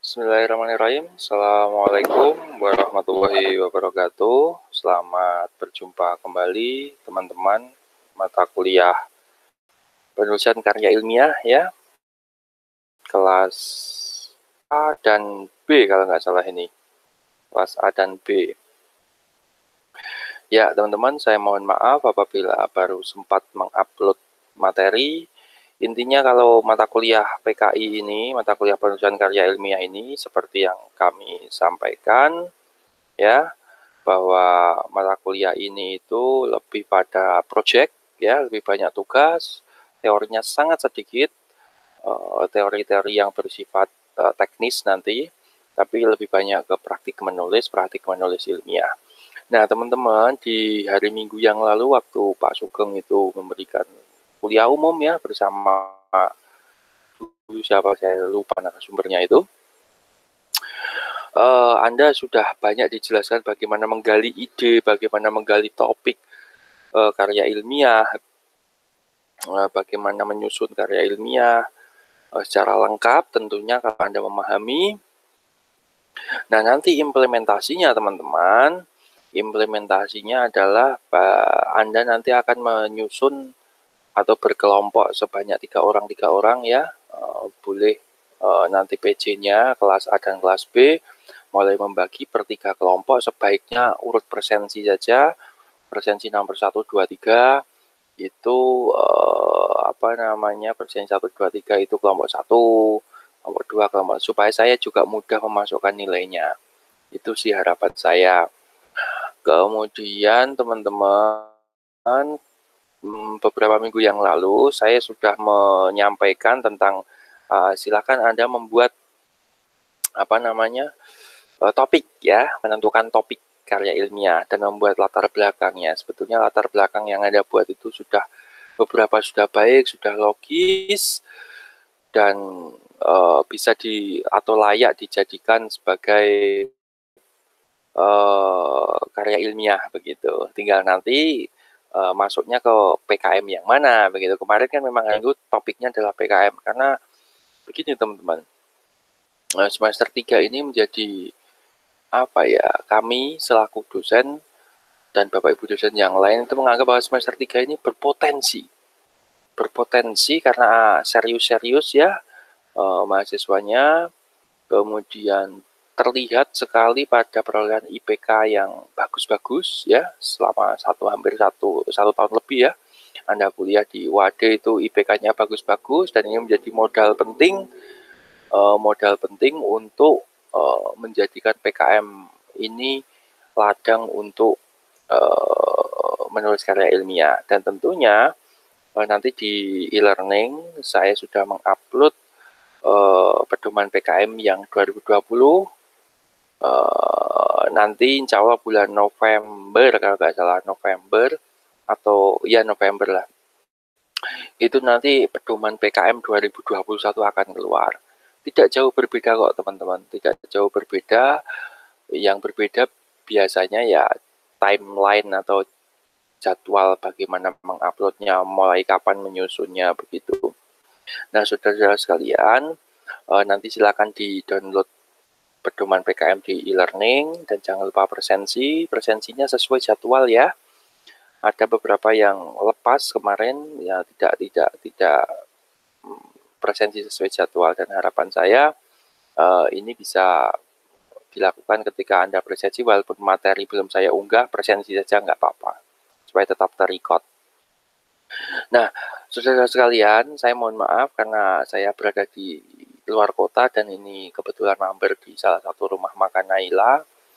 Bismillahirrahmanirrahim. Assalamualaikum warahmatullahi wabarakatuh. Selamat berjumpa kembali teman-teman mata kuliah penulisan karya ilmiah ya. Kelas A dan B kalau nggak salah ini. Kelas A dan B. Ya teman-teman, saya mohon maaf apabila baru sempat mengupload materi. Intinya kalau mata kuliah PKI ini, mata kuliah penulisan karya ilmiah ini, seperti yang kami sampaikan, ya, bahwa mata kuliah ini itu lebih pada project, ya, lebih banyak tugas, teorinya sangat sedikit, teori-teori yang bersifat teknis nanti, tapi lebih banyak ke praktik menulis ilmiah. Nah, teman-teman, di hari Minggu yang lalu waktu Pak Sugeng itu memberikan kuliah umum ya bersama siapa saya lupa narasumbernya itu. Anda sudah banyak dijelaskan bagaimana menggali ide, bagaimana menggali topik karya ilmiah, bagaimana menyusun karya ilmiah secara lengkap tentunya kalau Anda memahami. Nah, nanti implementasinya teman-teman, implementasinya adalah Anda nanti akan menyusun atau berkelompok sebanyak 3 orang ya, boleh nanti PJ-nya kelas A dan kelas B mulai membagi per 3 kelompok, sebaiknya urut presensi saja, presensi nomor 1, 2, 3 itu presensi 1, 2, 3 itu kelompok 1, kelompok 2 kelompok, supaya saya juga mudah memasukkan nilainya. Itu sih harapan saya. Kemudian teman-teman, beberapa minggu yang lalu saya sudah menyampaikan tentang silakan Anda membuat topik ya, menentukan topik karya ilmiah dan membuat latar belakangnya. Sebetulnya latar belakang yang Anda buat itu beberapa sudah baik, sudah logis, dan bisa atau layak dijadikan sebagai karya ilmiah begitu. Tinggal nanti masuknya ke PKM yang mana begitu. Kemarin kan memang itu topiknya adalah PKM, karena begini teman-teman, semester 3 ini menjadi kami selaku dosen dan Bapak Ibu dosen yang lain itu menganggap bahwa semester 3 ini berpotensi karena serius-serius ya mahasiswanya, kemudian terlihat sekali pada perolehan IPK yang bagus-bagus ya selama hampir satu tahun lebih ya. Anda kuliah di WADE itu IPK-nya bagus-bagus, dan ini menjadi modal penting untuk menjadikan PKM ini ladang untuk menulis karya ilmiah. Dan tentunya nanti di e-learning saya sudah mengupload pedoman PKM yang 2020, nanti insya Allah bulan November kalau nggak salah, November lah, itu nanti pedoman PKM 2021 akan keluar. Tidak jauh berbeda kok teman-teman, tidak jauh berbeda. Yang berbeda biasanya ya timeline atau jadwal bagaimana menguploadnya, mulai kapan menyusunnya begitu. Nah, saudara-saudara sekalian, nanti silakan di-download pedoman PKM di e-learning, dan jangan lupa presensinya sesuai jadwal ya. Ada beberapa yang lepas kemarin ya, tidak presensi sesuai jadwal, dan harapan saya ini bisa dilakukan ketika Anda presensi, walaupun materi belum saya unggah, presensi saja nggak apa-apa supaya tetap terrecord. Nah, saudara sekalian, saya mohon maaf karena saya berada di luar kota dan ini kebetulan mampir di salah satu rumah makan Naila.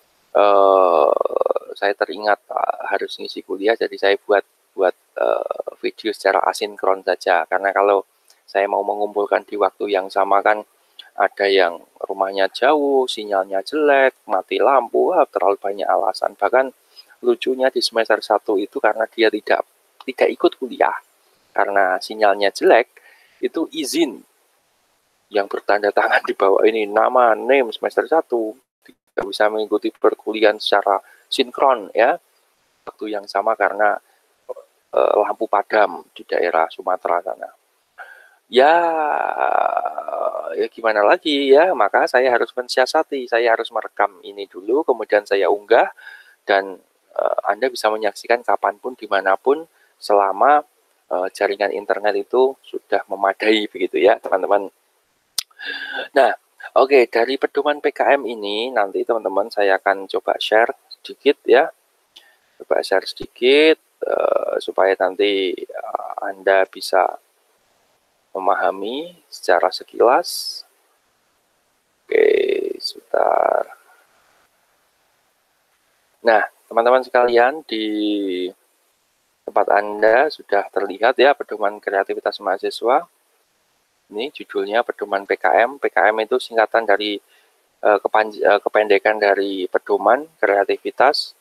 Saya teringat harus ngisi kuliah, jadi saya buat video secara asinkron saja, karena kalau saya mau mengumpulkan di waktu yang sama kan ada yang rumahnya jauh, sinyalnya jelek, mati lampu, terlalu banyak alasan. Bahkan lucunya di semester 1 itu karena dia tidak ikut kuliah karena sinyalnya jelek, itu izin yang bertanda tangan di bawah ini, nama, name, semester 1, tidak bisa mengikuti perkuliahan secara sinkron ya, waktu yang sama karena lampu padam di daerah Sumatera sana. Ya, ya gimana lagi ya, maka saya harus mensiasati, saya harus merekam ini dulu, kemudian saya unggah, dan Anda bisa menyaksikan kapanpun, dimanapun, selama jaringan internet itu sudah memadai begitu ya teman-teman. Nah, oke, dari pedoman PKM ini nanti teman-teman saya akan coba share sedikit ya, coba share sedikit supaya nanti Anda bisa memahami secara sekilas. Oke, sebentar. Nah, teman-teman sekalian, di tempat Anda sudah terlihat ya pedoman kreativitas mahasiswa. Ini judulnya pedoman PKM. PKM itu singkatan dari kependekan dari pedoman kreativitas.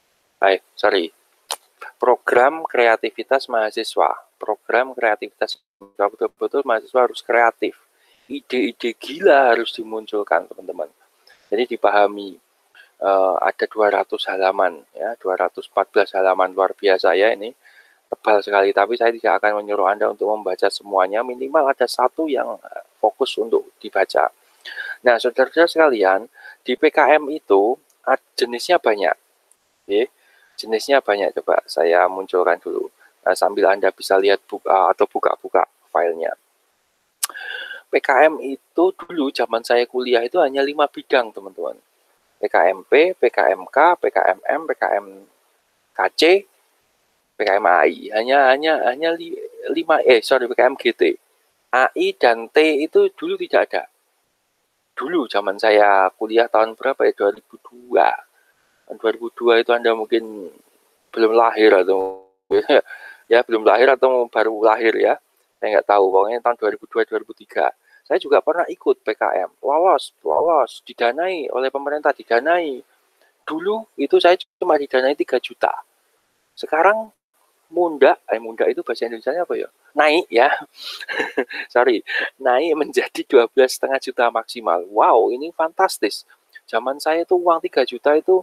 Program kreativitas mahasiswa. Program kreativitas mahasiswa, betul-betul mahasiswa harus kreatif. Ide-ide gila harus dimunculkan, teman-teman. Jadi dipahami. Ada 200 halaman ya, 214 halaman, luar biasa ya ini, tebal sekali, tapi saya tidak akan menyuruh Anda untuk membaca semuanya, minimal ada satu yang fokus untuk dibaca. Nah, saudara-saudara sekalian, di PKM itu jenisnya banyak. Oke, jenisnya banyak, coba saya munculkan dulu. Nah, sambil Anda bisa lihat atau buka-buka filenya. PKM itu dulu zaman saya kuliah itu hanya 5 bidang, teman-teman. PKMP, PKMK, PKMM, PKMKC, PKMAI. Hanya 5 PKMGT. AI dan T itu dulu tidak ada. Dulu zaman saya kuliah tahun berapa ya? 2002. Tahun 2002 itu Anda mungkin belum lahir atau ya belum lahir atau baru lahir ya. Saya nggak tahu, pokoknya tahun 2002 2003. Saya juga pernah ikut PKM, lolos, didanai oleh pemerintah, didanai. Dulu itu saya cuma didanai 3 juta. Sekarang munda itu bahasa Indonesia apa ya? Naik ya. Sorry, naik menjadi 12,5 juta maksimal. Wow, ini fantastis. Zaman saya itu uang 3 juta itu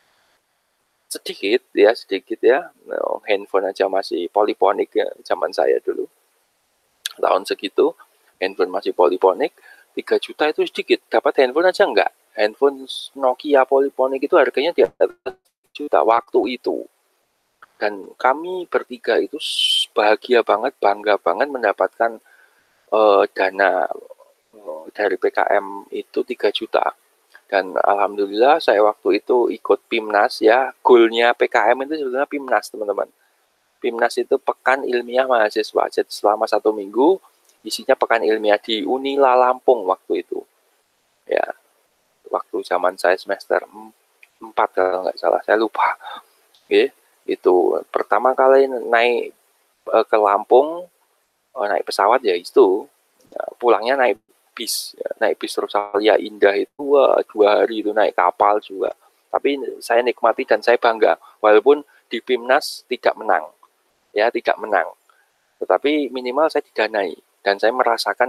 sedikit ya. Handphone aja masih poliponik ya zaman saya dulu. Tahun segitu handphone masih poliponik, 3 juta itu sedikit. Dapat handphone aja enggak? Handphone Nokia poliponik itu harganya di atas juta waktu itu. Dan kami bertiga itu bahagia banget, bangga banget mendapatkan dana dari PKM itu 3 juta. Dan alhamdulillah saya waktu itu ikut PIMNAS ya. Goalnya PKM itu sebenarnya PIMNAS, teman-teman. PIMNAS itu Pekan Ilmiah Mahasiswa. Jadi selama 1 minggu isinya pekan ilmiah di Unila Lampung waktu itu. Ya, waktu zaman saya semester 4 kalau nggak salah, saya lupa. Oke, itu pertama kali naik ke Lampung, naik pesawat ya itu, pulangnya naik bis, naik bis Rosalia Indah itu 2 hari itu naik kapal juga. Tapi saya nikmati dan saya bangga, walaupun di PIMNAS tidak menang, ya tidak menang. Tetapi minimal saya didanai dan saya merasakan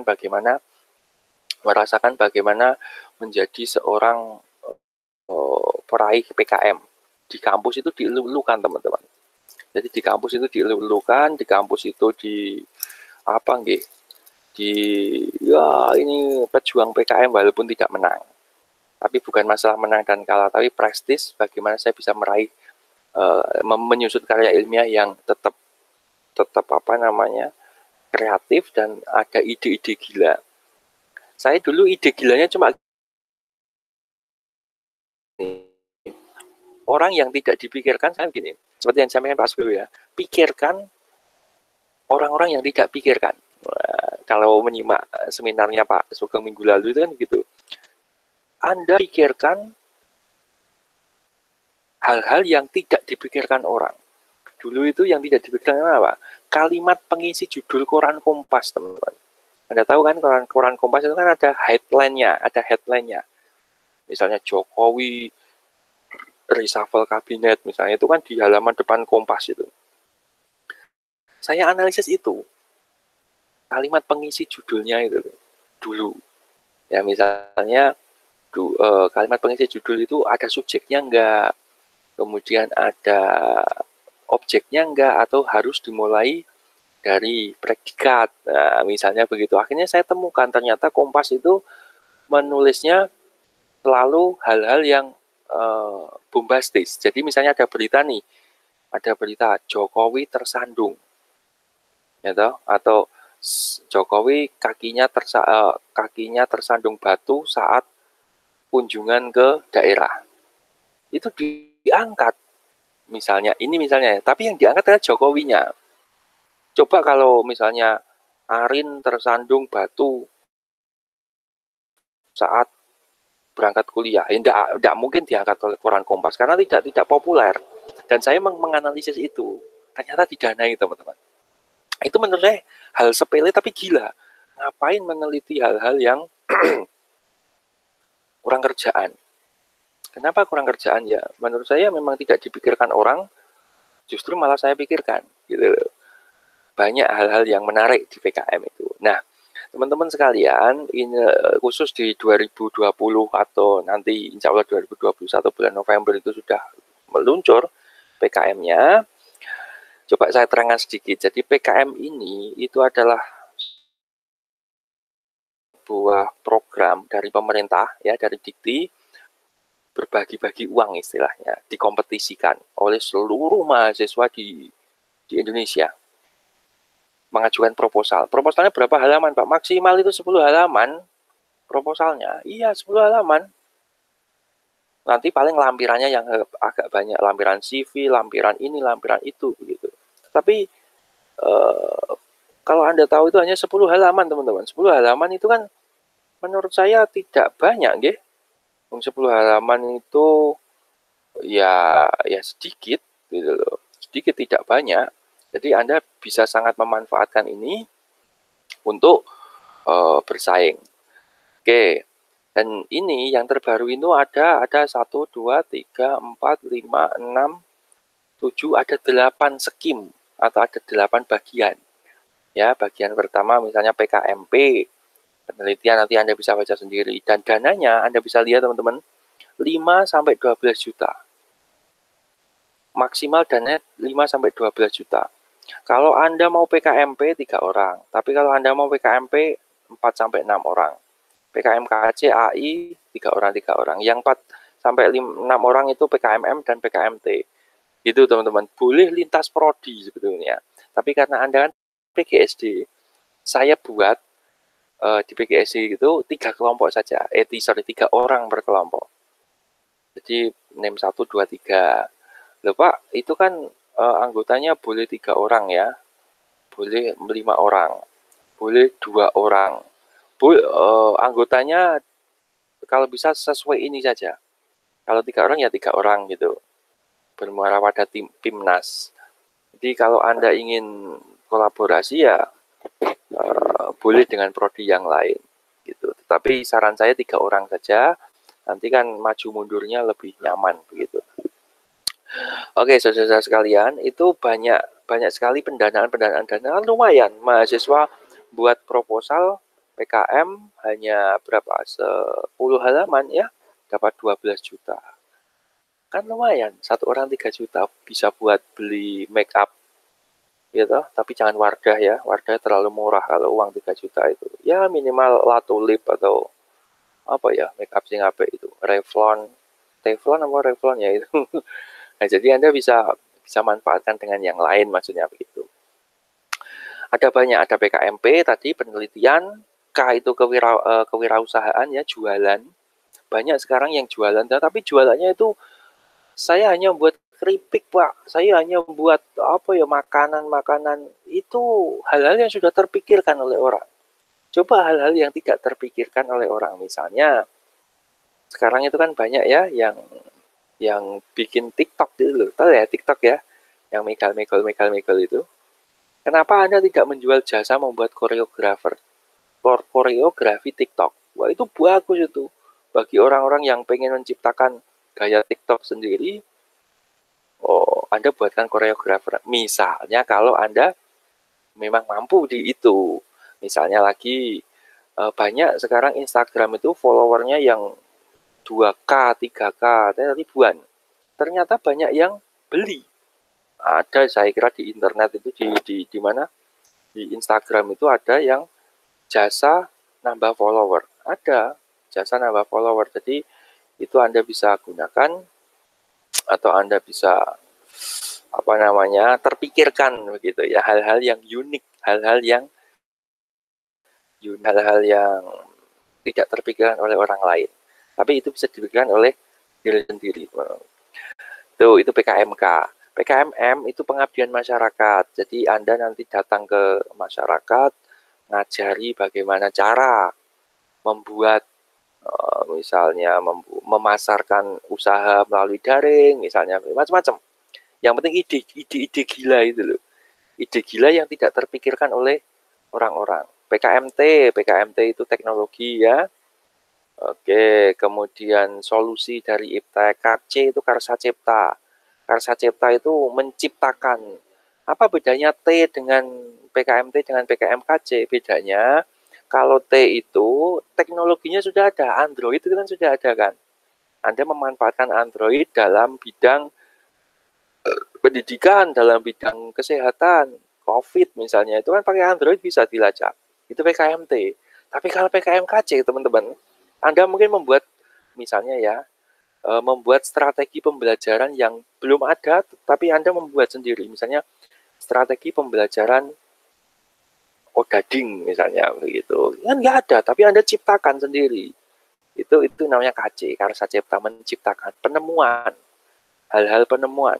bagaimana menjadi seorang peraih PKM. Di kampus itu dielu-elukan, teman-teman. Jadi di kampus itu dielu-elukan, di kampus itu ya ini pejuang PKM walaupun tidak menang. Tapi bukan masalah menang dan kalah, tapi prestis bagaimana saya bisa meraih menyusut karya ilmiah yang tetap kreatif dan ada ide-ide gila. Saya dulu ide gilanya cuma orang yang tidak dipikirkan kan gini, seperti yang sampaikan Pak Sugeng ya, pikirkan orang-orang yang tidak pikirkan. Kalau menyimak seminarnya Pak Sugeng minggu lalu itu kan gitu, Anda pikirkan hal-hal yang tidak dipikirkan orang. Dulu itu yang tidak dipikirkan apa? Kalimat pengisi judul koran Kompas, teman-teman. Anda tahu kan koran Kompas itu kan ada headline-nya. Misalnya Jokowi reshuffle kabinet, misalnya itu kan di halaman depan Kompas itu. Saya analisis itu. Kalimat pengisi judulnya itu dulu. Ya misalnya kalimat pengisi judul itu ada subjeknya enggak, kemudian ada objeknya enggak, atau harus dimulai dari predikat. Nah, misalnya begitu. Akhirnya saya temukan ternyata Kompas itu menulisnya selalu hal-hal yang bombastis. Jadi misalnya ada berita nih, ada berita Jokowi tersandung, ya toh? Atau Jokowi kakinya tersandung batu saat kunjungan ke daerah. Itu diangkat misalnya, ini misalnya, tapi yang diangkat adalah Jokowinya. Coba kalau misalnya Arin tersandung batu saat berangkat kuliah, tidak mungkin diangkat oleh koran Kompas karena tidak populer. Dan saya menganalisis itu, ternyata didanai teman-teman. Itu menurut saya hal sepele tapi gila. Ngapain meneliti hal-hal yang kurang kerjaan? Kenapa kurang kerjaan ya? Menurut saya memang tidak dipikirkan orang, justru malah saya pikirkan, gitu loh. Banyak hal-hal yang menarik di PKM itu. Nah, teman-teman sekalian, ini khusus di 2020 atau nanti insya Allah 2021 bulan November itu sudah meluncur PKM-nya. Coba saya terangkan sedikit. Jadi PKM ini itu adalah sebuah program dari pemerintah, ya, dari Dikti, berbagi-bagi uang istilahnya, dikompetisikan oleh seluruh mahasiswa di Indonesia. Mengajukan proposal. Proposalnya berapa halaman, Pak? Maksimal itu 10 halaman proposalnya. Iya, 10 halaman. Nanti paling lampirannya yang agak banyak, lampiran CV, lampiran ini, lampiran itu, begitu. Tapi kalau Anda tahu itu hanya 10 halaman, teman-teman. 10 halaman itu kan menurut saya tidak banyak, nggih. 10 halaman itu ya sedikit, gitu loh. Sedikit, tidak banyak. Jadi Anda bisa sangat memanfaatkan ini untuk bersaing. Oke. Dan ini yang terbaru itu ada 1, 2, 3, 4, 5, 6, 7, ada 8 skim atau ada 8 bagian. Ya, bagian pertama misalnya PKMP, penelitian nanti Anda bisa baca sendiri. Dan dananya Anda bisa lihat teman-teman, 5-12 juta. Maksimal dana 5-12 juta. Kalau Anda mau PKMP 3 orang, tapi kalau Anda mau PKMP 4-6 orang. PKMKC, AI 3 orang. Yang 4-6 orang itu PKMM dan PKMT. Itu teman-teman, boleh lintas prodi sebetulnya. Tapi karena Anda kan PGSD, saya buat di PGSD itu 3 kelompok saja. 3 orang per kelompok. Jadi NEM 1, 2, 3. Loh Pak, itu kan anggotanya boleh 3 orang ya. Boleh 5 orang. Boleh 2 orang. Anggotanya kalau bisa sesuai ini saja. Kalau 3 orang ya 3 orang gitu. Bermuara pada timnas. Jadi kalau Anda ingin kolaborasi ya boleh dengan prodi yang lain gitu. Tetapi saran saya 3 orang saja. Nanti kan maju mundurnya lebih nyaman begitu. Oke, saudara-saudara sekalian, itu banyak sekali pendanaan lumayan. Mahasiswa buat proposal PKM hanya berapa? 10 halaman ya, dapat 12 juta. Kan lumayan, 1 orang 3 juta bisa buat beli make up. Gitu, tapi jangan Wardah ya. Wardah terlalu murah kalau uang 3 juta itu. Ya minimal Latulip atau apa ya, make up sing apik itu. Revlon apa Revlon ya itu. Nah, jadi Anda bisa manfaatkan dengan yang lain, maksudnya begitu. Ada banyak, ada PKMP tadi, penelitian, K itu kewirausahaan ya, jualan. Banyak sekarang yang jualan, tapi jualannya itu saya hanya buat keripik Pak, saya hanya buat apa ya, makanan-makanan. Itu hal-hal yang sudah terpikirkan oleh orang. Coba hal-hal yang tidak terpikirkan oleh orang, misalnya sekarang itu kan banyak ya yang bikin TikTok itu loh. Tahu ya TikTok ya? Yang megal itu. Kenapa Anda tidak menjual jasa membuat koreografi TikTok? Wah, itu bagus itu. Bagi orang-orang yang pengen menciptakan gaya TikTok sendiri, Anda buatkan koreografer. Misalnya kalau Anda memang mampu di itu. Misalnya lagi banyak sekarang Instagram itu followernya yang 2K, 3K, ribuan. Ternyata banyak yang beli. Ada saya kira di internet itu di mana? di Instagram itu ada yang jasa nambah follower. Ada jasa nambah follower. Jadi itu Anda bisa gunakan atau Anda bisa terpikirkan begitu ya, hal-hal yang unik, hal-hal yang tidak terpikirkan oleh orang lain. Tapi itu bisa dipikirkan oleh diri sendiri. Itu PKMK. PKMM itu pengabdian masyarakat. Jadi Anda nanti datang ke masyarakat, ngajari bagaimana cara membuat misalnya memasarkan usaha melalui daring, misalnya macam-macam. Yang penting ide gila itu loh. Ide gila yang tidak terpikirkan oleh orang-orang. PKMT itu teknologi ya. Oke, kemudian solusi dari Iptek. KC itu Karsa Cipta. Karsa Cipta itu menciptakan. Apa bedanya T dengan PKMT dengan PKMKC? Bedanya kalau T itu teknologinya sudah ada, Android itu kan sudah ada kan. Anda memanfaatkan Android dalam bidang pendidikan, dalam bidang kesehatan, COVID misalnya, itu kan pakai Android bisa dilacak. Itu PKMT. Tapi kalau PKMKC, teman-teman, Anda mungkin membuat, misalnya ya, membuat strategi pembelajaran yang belum ada, tapi Anda membuat sendiri. Misalnya, strategi pembelajaran coding misalnya, begitu. Kan nggak ada, tapi Anda ciptakan sendiri. Itu namanya KC, Karsa Cipta, menciptakan penemuan, hal-hal penemuan.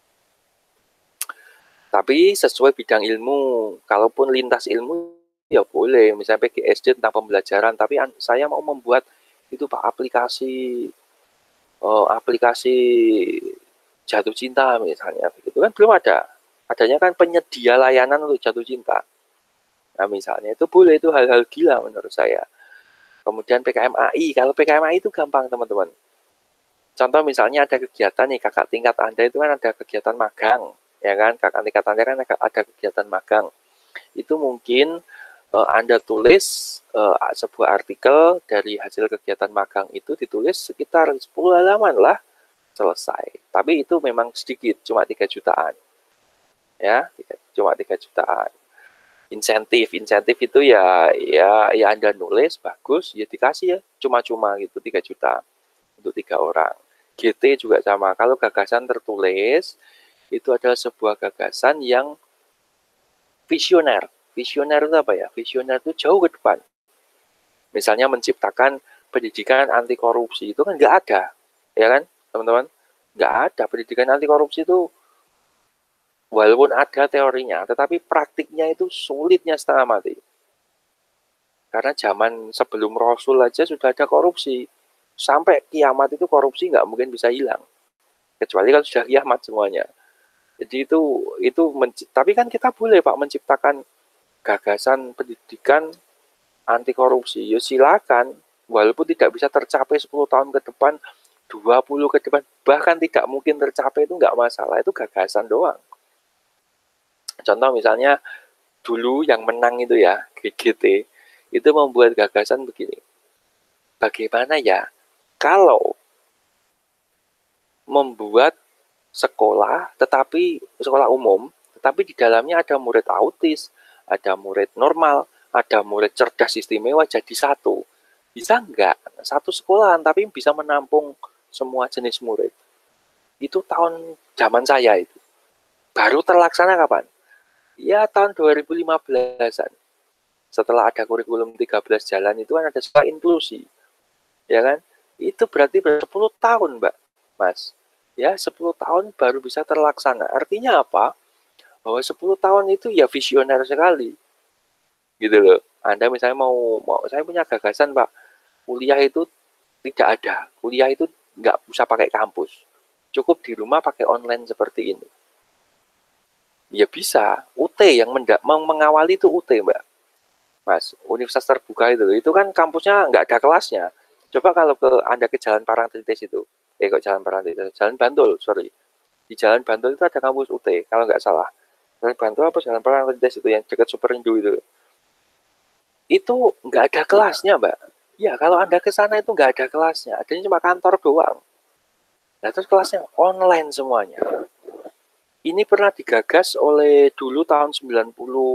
Tapi sesuai bidang ilmu, kalaupun lintas ilmu ya boleh, misalnya PGSD tentang pembelajaran, tapi saya mau membuat itu Pak aplikasi jatuh cinta misalnya, begitu kan belum ada. Adanya kan penyedia layanan untuk jatuh cinta. Nah misalnya itu boleh, itu hal-hal gila menurut saya. Kemudian PKMAI, kalau PKMAI itu gampang teman-teman. Contoh misalnya ada kegiatan nih, kakak tingkat Anda itu kan ada kegiatan magang, ya kan, kakak tingkat Anda kan ada kegiatan magang. Itu mungkin Anda tulis sebuah artikel dari hasil kegiatan magang itu, ditulis sekitar 10 halaman lah, selesai. Tapi itu memang sedikit, cuma 3 jutaan. Ya, cuma 3 jutaan. Insentif itu ya Anda nulis bagus, ya dikasih ya, cuma-cuma gitu 3 juta untuk 3 orang. GT juga sama, kalau gagasan tertulis itu adalah sebuah gagasan yang visioner. Visioner itu apa ya? Visioner itu jauh ke depan. Misalnya menciptakan pendidikan anti korupsi, itu kan nggak ada, ya kan teman-teman? Nggak ada pendidikan anti korupsi itu, walaupun ada teorinya, tetapi praktiknya itu sulitnya setengah mati. Karena zaman sebelum Rasul aja sudah ada korupsi. Sampai kiamat itu korupsi nggak mungkin bisa hilang. Kecuali kalau sudah kiamat semuanya. Jadi tapi kan kita boleh Pak menciptakan gagasan pendidikan anti korupsi. Ya silakan, walaupun tidak bisa tercapai 10 tahun ke depan, 20 ke depan, bahkan tidak mungkin tercapai, itu nggak masalah, itu gagasan doang. Contoh misalnya dulu yang menang itu ya, GGT, itu membuat gagasan begini. Bagaimana ya kalau membuat sekolah, tetapi sekolah umum, tetapi di dalamnya ada murid autis, ada murid normal, ada murid cerdas istimewa jadi satu. Bisa enggak? Satu sekolahan tapi bisa menampung semua jenis murid. Itu zaman saya itu. Baru terlaksana kapan? Ya tahun 2015-an. Setelah ada kurikulum 13 jalan itu kan ada sekolah inklusi. Ya kan? Itu berarti 10 tahun, Mbak. Mas. Ya, 10 tahun baru bisa terlaksana. Artinya apa? Bahwa 10 tahun itu ya visioner sekali. Gitu loh. Anda misalnya saya punya gagasan, Pak. Kuliah itu tidak ada. Kuliah itu nggak usah pakai kampus. Cukup di rumah pakai online seperti ini. Ya bisa. UT yang mengawali itu UT, Mbak. Mas, Universitas Terbuka itu kan kampusnya nggak ada kelasnya. Coba kalau Anda ke Jalan Parangtritis itu, kok Jalan Parangtritis, Jalan Bantul, sorry. Di Jalan Bantul itu ada kampus UT, kalau nggak salah. Jalan Bantul apa Jalan Parangtritis itu yang dekat Superindo itu. Itu nggak ada kelasnya, Mbak. Ya, kalau Anda ke sana itu nggak ada kelasnya, adanya cuma kantor doang. Nah, terus kelasnya online semuanya. Ini pernah digagas oleh dulu tahun 90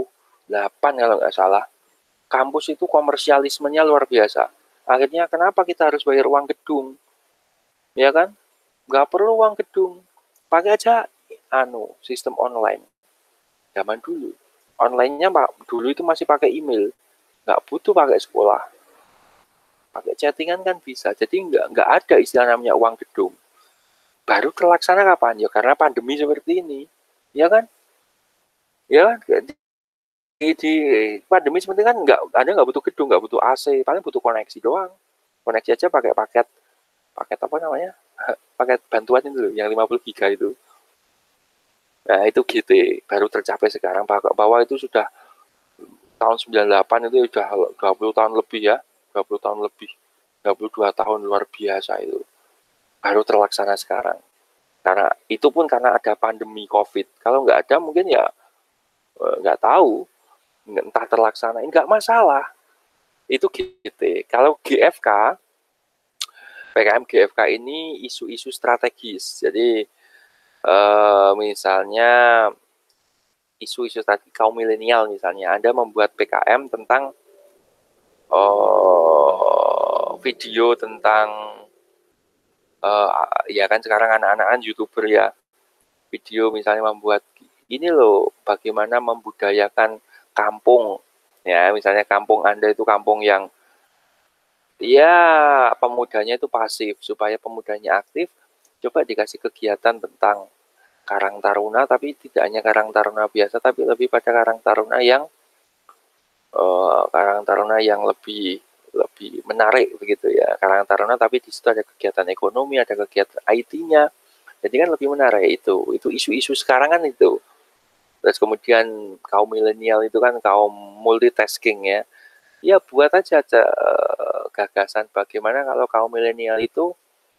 kalau nggak salah. Kampus itu komersialismenya luar biasa. Akhirnya kenapa kita harus bayar uang gedung? Ya kan? Nggak perlu uang gedung. Pakai aja sistem online. Zaman dulu. Online-nya dulu itu masih pakai email. Nggak butuh pakai sekolah. Pakai chattingan kan bisa. Jadi nggak ada istilah namanya uang gedung. Baru terlaksana kapan? Ya karena pandemi seperti ini. Ya kan? Ya kan? Di pandemi seperti kan Anda nggak butuh gedung, nggak butuh AC, paling butuh koneksi doang. Koneksi aja pakai paket apa namanya? Paket bantuan itu loh, yang 50 giga itu. Nah, itu GT baru tercapai sekarang. Bahwa itu sudah tahun 98 itu sudah 20 tahun lebih ya. 20 tahun lebih. 22 tahun luar biasa itu. Baru terlaksana sekarang. Karena itu pun karena ada pandemi COVID. Kalau nggak ada mungkin ya nggak tahu. Entah terlaksana. Nggak masalah. Itu GT. Kalau GFK, PKM GFK ini isu-isu strategis. Jadi misalnya isu-isu tadi kaum milenial misalnya, Anda membuat PKM tentang video tentang ya kan sekarang anak-anak YouTuber ya, video misalnya membuat ini loh bagaimana membudayakan kampung ya, misalnya kampung Anda itu kampung yang ya pemudanya itu pasif, supaya pemudanya aktif, coba dikasih kegiatan tentang Karang Taruna, tapi tidak hanya Karang Taruna biasa, tapi lebih pada Karang Taruna yang lebih menarik begitu ya. Karang Taruna tapi di situ ada kegiatan ekonomi, ada kegiatan IT-nya. Jadi kan lebih menarik itu. Itu isu-isu sekarang kan itu. Terus kemudian kaum milenial itu kan kaum multitasking ya. Ya buat aja gagasan bagaimana kalau kaum milenial itu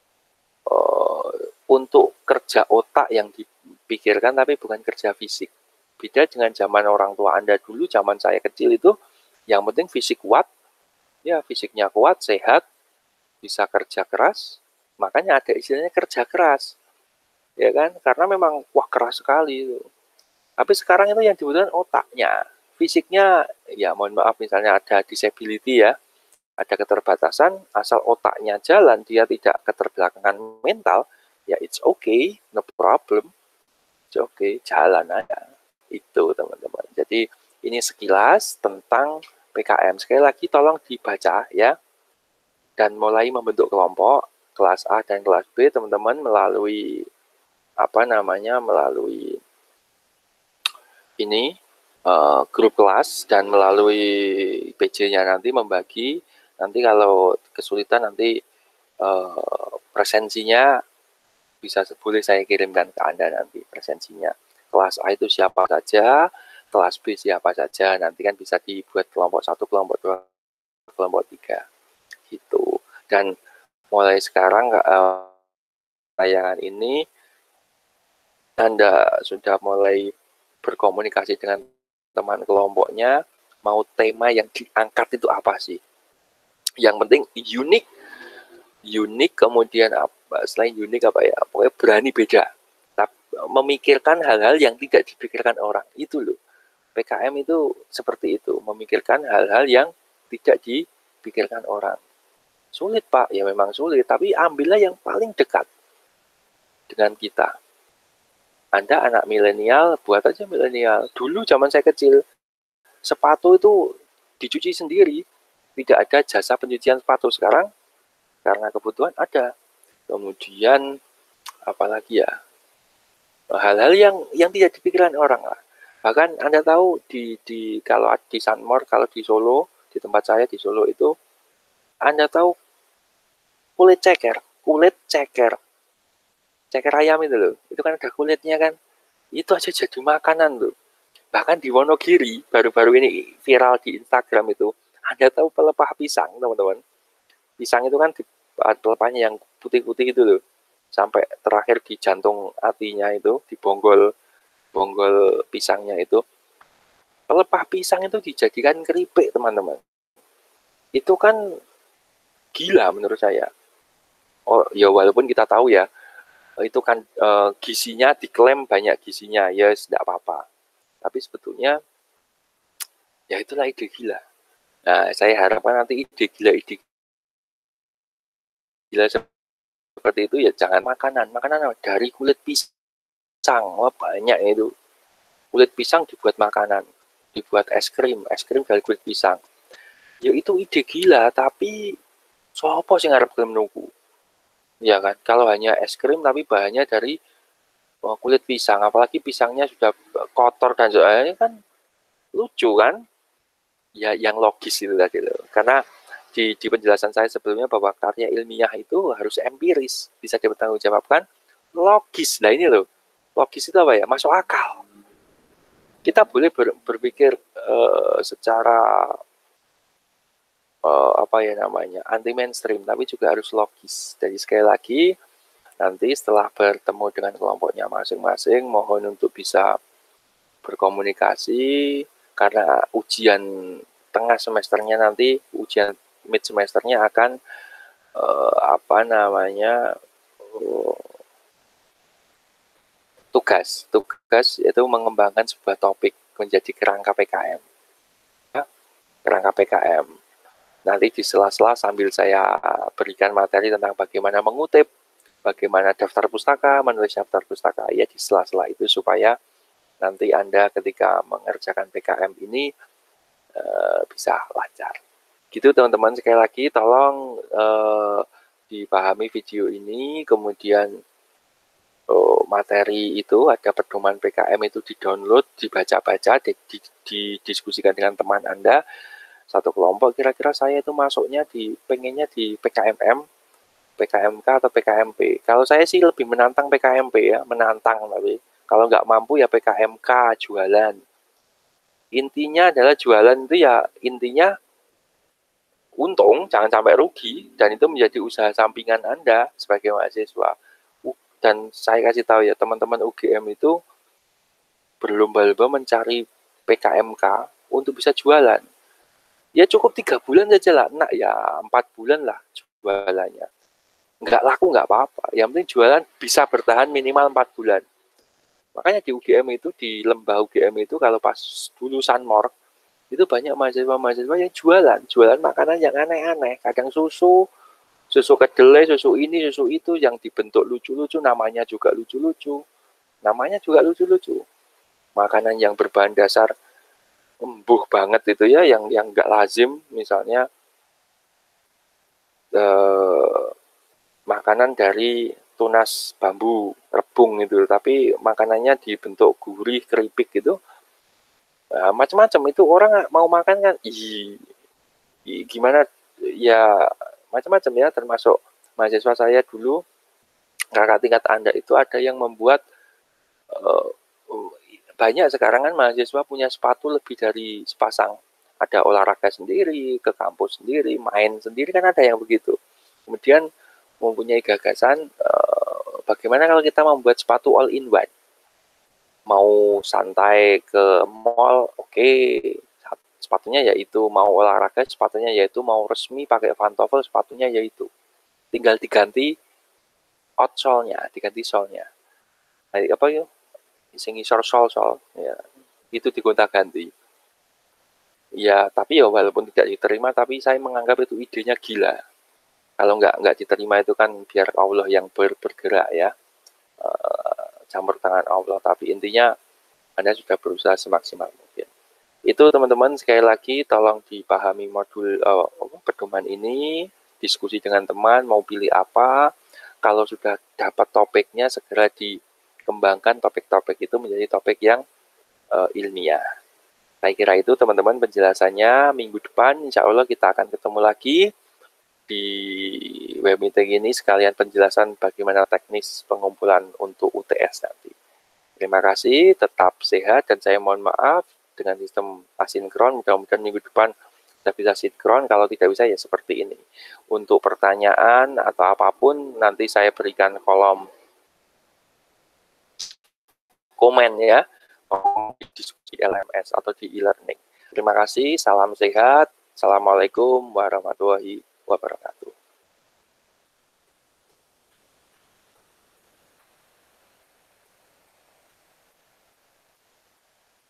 untuk kerja otak yang dipikirkan tapi bukan kerja fisik. Beda dengan zaman orang tua Anda dulu, zaman saya kecil itu, yang penting fisik kuat, ya fisiknya kuat, sehat, bisa kerja keras, makanya ada istilahnya kerja keras, ya kan? Karena memang wah keras sekali itu. Tapi sekarang itu yang dibutuhkan otaknya, fisiknya, ya mohon maaf misalnya ada disability ya, ada keterbatasan, asal otaknya jalan, dia tidak keterbelakangan mental, ya it's okay, no problem, it's okay, jalan aja. Itu teman-teman. Jadi ini sekilas tentang PKM. Sekali lagi tolong dibaca ya, dan mulai membentuk kelompok kelas A dan kelas B teman-teman melalui melalui ini grup kelas dan melalui PJ-nya nanti membagi. Nanti kalau kesulitan nanti presensinya boleh saya kirimkan ke Anda nanti presensinya. Kelas A itu siapa saja, kelas B siapa saja, nanti kan bisa dibuat kelompok 1, kelompok 2, kelompok 3 gitu. Dan mulai sekarang tayangan ini Anda sudah mulai berkomunikasi dengan teman kelompoknya, mau tema yang diangkat itu apa sih? Yang penting unik kemudian apa? Selain unik apa ya? Pokoknya berani beda. Memikirkan hal-hal yang tidak dipikirkan orang. Itu loh. PKM itu seperti itu, memikirkan hal-hal yang tidak dipikirkan orang. Sulit Pak, ya memang sulit, tapi ambillah yang paling dekat dengan kita. Anda anak milenial, buat aja milenial. Dulu zaman saya kecil, sepatu itu dicuci sendiri, tidak ada jasa pencucian sepatu. Sekarang karena kebutuhan ada. Kemudian apalagi ya, hal-hal yang tidak dipikirkan orang lah. Bahkan Anda tahu kalau di Sunmore, kalau di Solo, di tempat saya di Solo itu, Anda tahu kulit ceker ayam itu loh, itu kan ada kulitnya kan, itu aja jadi makanan loh. Bahkan di Wonogiri baru-baru ini viral di Instagram itu, Anda tahu pelepah pisang teman-teman? Pisang itu kan pelepahnya yang putih-putih itu loh, sampai terakhir di jantung hatinya itu, di bonggol pisangnya itu, pelepah pisang itu dijadikan keripik teman-teman. Itu kan gila menurut saya. Oh ya, walaupun kita tahu ya itu kan gizinya diklaim banyak gizinya, ya yes, tidak apa-apa. Tapi sebetulnya Ya itulah ide gila. Nah, saya harapkan nanti ide gila seperti itu ya jangan makanan dari kulit pisang. Wah, banyak itu. Kulit pisang dibuat makanan, dibuat es krim dari kulit pisang. Ya itu ide gila, tapi sopo sih ngarep gelem nunggu. Ya kan, kalau hanya es krim tapi bahannya dari kulit pisang, apalagi pisangnya sudah kotor dan sebagainya kan lucu kan? Ya yang logis itu tadi loh. Karena di penjelasan saya sebelumnya bahwa karya ilmiah itu harus empiris, bisa dipertanggungjawabkan, logis. Nah ini loh, logis itu apa ya? Masuk akal. Kita boleh berpikir secara apa ya namanya, anti mainstream, tapi juga harus logis. Jadi sekali lagi, nanti setelah bertemu dengan kelompoknya masing-masing, mohon untuk bisa berkomunikasi, karena ujian tengah semesternya nanti, ujian mid semesternya akan apa namanya, tugas itu mengembangkan sebuah topik menjadi kerangka PKM. Kerangka PKM. Nanti di sela-sela sambil saya berikan materi tentang bagaimana mengutip, bagaimana daftar pustaka, menulis daftar pustaka, ya di sela-sela itu supaya nanti Anda ketika mengerjakan PKM ini bisa lancar. Gitu teman-teman, sekali lagi tolong dipahami video ini, kemudian materi itu ada pedoman PKM itu di-download, dibaca-baca, didiskusikan dengan teman Anda satu kelompok. Kira-kira saya itu masuknya pengennya di PKMM, PKMK atau PKMP. Kalau saya sih lebih menantang PKMP ya, menantang, tapi kalau nggak mampu ya PKMK, jualan. Intinya adalah jualan itu ya intinya untung, jangan sampai rugi, dan itu menjadi usaha sampingan Anda sebagai mahasiswa. Dan saya kasih tahu ya, teman-teman UGM itu berlomba-lomba mencari PKMK untuk bisa jualan. Ya cukup 3 bulan saja lah, nak ya 4 bulan lah jualannya. Nggak laku nggak apa-apa, yang penting jualan bisa bertahan minimal 4 bulan. Makanya di UGM itu, di lembah UGM itu kalau pas dulu Sanmor, itu banyak mahasiswa-mahasiswa yang jualan makanan yang aneh-aneh, kadang susu kedelai, susu ini, susu itu yang dibentuk lucu-lucu, namanya juga lucu-lucu. Makanan yang berbahan dasar embuh banget itu ya, yang nggak lazim, misalnya makanan dari tunas bambu rebung itu, tapi makanannya dibentuk gurih, keripik gitu. Nah, macam-macam itu orang mau makan kan, gimana ya, macam-macam ya, termasuk mahasiswa saya dulu, kakak tingkat Anda itu ada yang membuat banyak sekarang kan mahasiswa punya sepatu lebih dari sepasang. Ada olahraga sendiri, ke kampus sendiri, main sendiri, kan ada yang begitu. Kemudian mempunyai gagasan bagaimana kalau kita membuat sepatu all in one. Mau santai ke mall, oke, sepatunya yaitu, mau olahraga sepatunya yaitu, mau resmi pakai pantofel sepatunya yaitu. Tinggal diganti outsole-nya, diganti sole-nya. Nah, apa ya? Sing isor sol ya, itu digonta-ganti. Ya, tapi ya walaupun tidak diterima, tapi saya menganggap itu idenya gila. Kalau nggak diterima itu kan biar Allah yang bergerak ya, campur tangan Allah. Tapi intinya Anda sudah berusaha semaksimal mungkin. Itu teman-teman, sekali lagi tolong dipahami modul pedoman ini, diskusi dengan teman, mau pilih apa. Kalau sudah dapat topiknya, segera dikembangkan topik-topik itu menjadi topik yang ilmiah. Saya kira itu teman-teman penjelasannya. Minggu depan insya Allah kita akan ketemu lagi di web meeting ini, sekalian penjelasan bagaimana teknis pengumpulan untuk UTS nanti. Terima kasih, tetap sehat, dan saya mohon maaf dengan sistem asinkron. Mudah-mudahan minggu depan kita bisa sinkron, kalau tidak bisa ya seperti ini. Untuk pertanyaan atau apapun nanti saya berikan kolom komen ya, di diskusi LMS atau di e-learning. Terima kasih, salam sehat, assalamualaikum warahmatullahi wabarakatuh.